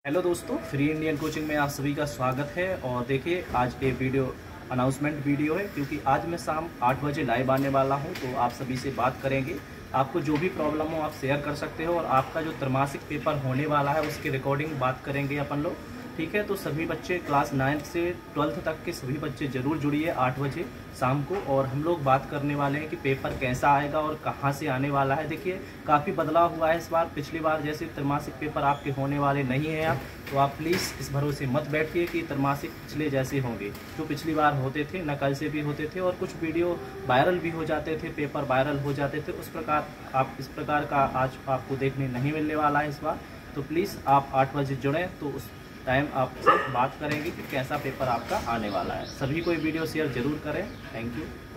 Hello दोस्तों, free Indian coaching में आप सभी का स्वागत है। और देखिए, आज ये वीडियो अनाउंसमेंट वीडियो है क्योंकि आज मैं शाम 8 बजे लाइव आने वाला हूं। तो आप सभी से बात करेंगे। आपको जो भी प्रॉब्लम हो आप शेयर कर सकते हो और आपका जो त्रैमासिक पेपर होने वाला है उसकी रिकॉर्डिंग बात करेंगे अपन लोग। ठीक है, तो सभी बच्चे क्लास 9 से 12th तक के सभी बच्चे ज़रूर जुड़िए 8 बजे शाम को। और हम लोग बात करने वाले हैं कि पेपर कैसा आएगा और कहाँ से आने वाला है। देखिए, काफ़ी बदलाव हुआ है इस बार। पिछली बार जैसे त्रैमासिक पेपर आपके होने वाले नहीं हैं आप, तो आप प्लीज़ इस भरोसे मत बैठिए कि त्रैमासिक पिछले जैसे होंगे। जो पिछली बार होते थे नकल से भी होते थे और कुछ वीडियो वायरल भी हो जाते थे, पेपर वायरल हो जाते थे, उस प्रकार आप इस प्रकार का आज आपको देखने नहीं मिलने वाला है इस बार। तो प्लीज़ आप 8 बजे जुड़ें, तो उस टाइम आपसे बात करेंगे कि कैसा पेपर आपका आने वाला है। सभी को ये वीडियो शेयर जरूर करें। Thank you.